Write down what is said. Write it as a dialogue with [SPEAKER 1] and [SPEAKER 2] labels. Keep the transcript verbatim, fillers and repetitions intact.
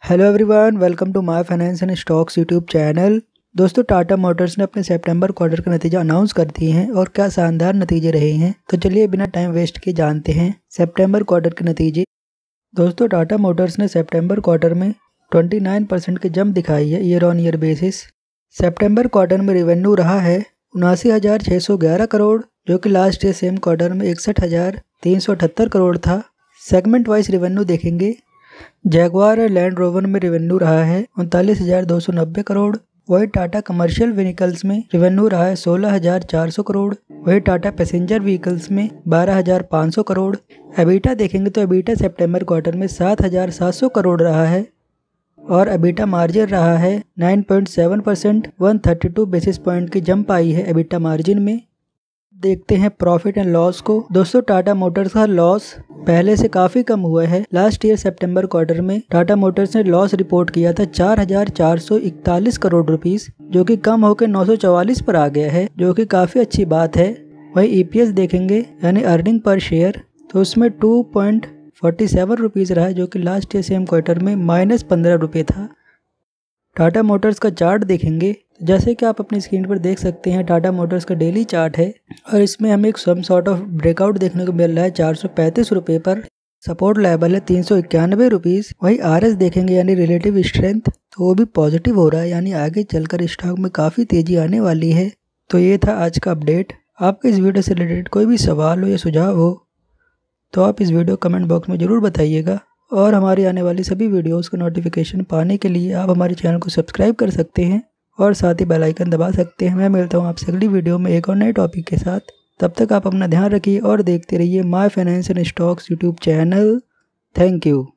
[SPEAKER 1] Hello everyone, welcome to my finance and stocks YouTube channel. दोस्तों, Tata Motors ने अपने सितंबर quarter का नतीजा अनाउंस कर दिए हैं और क्या शानदार नतीजे रहे हैं। तो चलिए बिना टाइम वेस्ट किए जानते हैं सितंबर क्वार्टर के नतीजे। दोस्तों, टाटा मोटर्स ने सितंबर क्वार्टर में उनतीस परसेंट की जंप दिखाई है ईयर ऑन ईयर बेसिस। सितंबर क्वार्टर में रेवेन्यू रहा है उनासी हज़ार छः सौ ग्यारह करोड़, जो कि लास्ट ईयर सेम क्वार्टर में इकसठ हज़ार तीन सौ अठहत्तर करोड़ था। सेगमेंट वाइज रेवेन्यू देखेंगे, जैगवार और लैंड रोवर में रेवेन्यू रहा है उनतालीस हज़ार दो सौ नब्बे करोड़। वही टाटा कमर्शियल व्हीकल्स में रेवेन्यू रहा है सोलह हज़ार चार सौ करोड़। वही टाटा पैसेंजर व्हीकल्स में बारह हज़ार पाँच सौ करोड़। एबिटा देखेंगे तो एबिटा सितंबर क्वार्टर में सात हज़ार सात सौ करोड़ रहा है और एबिटा मार्जिन रहा है नौ पॉइंट सात परसेंट। एक सौ बत्तीस बेसिस पॉइंट की जंप आई है एबिटा मार्जिन में। देखते हैं प्रॉफिट एंड लॉस को। दोस्तों, टाटा मोटर्स का लॉस पहले से काफी कम हुआ है। लास्ट ईयर सितंबर क्वार्टर में टाटा मोटर्स ने लॉस रिपोर्ट किया था चार हज़ार चार सौ इकतालीस करोड़ रुपीस, जो कि कम होकर नौ सौ चौवालीस पर आ गया है, जो कि काफी अच्छी बात है। वही ईपीएस देखेंगे यानी अर्निंग पर शेयर, तो उसमें two point forty seven rupees रहा है, जो कि last year same quarter minus माइनस पंद्रह रुपये था। टाटा मोटर्स का चार्ट देखेंगे, जैसे कि आप अपनी स्क्रीन पर देख सकते हैं, टाटा मोटर्स का डेली चार्ट है और इसमें हमें एक सम सॉर्ट ऑफ ब्रेकआउट देखने को मिल रहा है चार सौ पैंतीस रुपये पर। सपोर्ट लेवल है तीन सौ इक्यानवे रुपीज़। वही आरएस देखेंगे यानी रिलेटिव स्ट्रेंथ, तो वो भी पॉजिटिव हो रहा है, यानी आगे चलकर स्टॉक में काफ़ी तेजी आने वाली है। तो ये था आज का अपडेट। आपको इस वीडियो से रिलेटेड कोई भी सवाल हो या सुझाव हो तो आप इस वीडियो कमेंट बॉक्स में ज़रूर बताइएगा और हमारी आने वाली सभी वीडियोज़ का नोटिफिकेशन पाने के लिए आप हमारे चैनल को सब्सक्राइब कर सकते हैं और साथ ही बेल आइकन दबा सकते हैं। मैं मिलता हूँ आपसे अगली वीडियो में एक और नए टॉपिक के साथ। तब तक आप अपना ध्यान रखिए और देखते रहिए my finance and stocks YouTube channel. Thank you.